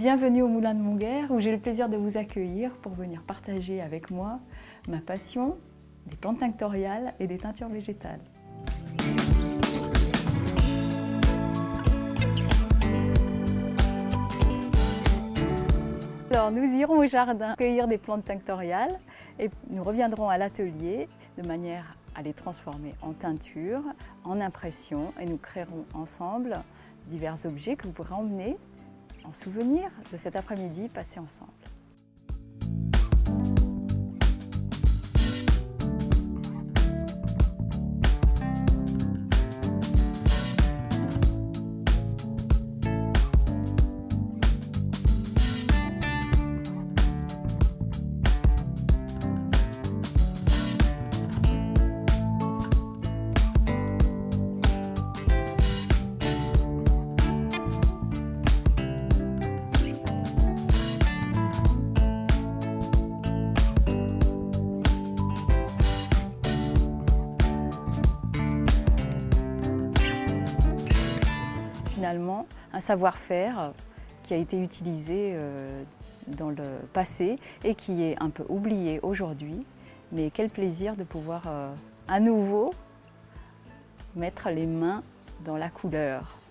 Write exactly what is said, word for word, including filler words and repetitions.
Bienvenue au Moulin de Montguer où j'ai le plaisir de vous accueillir pour venir partager avec moi ma passion des plantes tinctoriales et des teintures végétales. Alors nous irons au jardin cueillir des plantes tinctoriales et nous reviendrons à l'atelier de manière à les transformer en teinture, en impression, et nous créerons ensemble divers objets que vous pourrez emmener en souvenir de cet après-midi passé ensemble. Finalement, un savoir-faire qui a été utilisé dans le passé et qui est un peu oublié aujourd'hui. Mais quel plaisir de pouvoir à nouveau mettre les mains dans la couleur.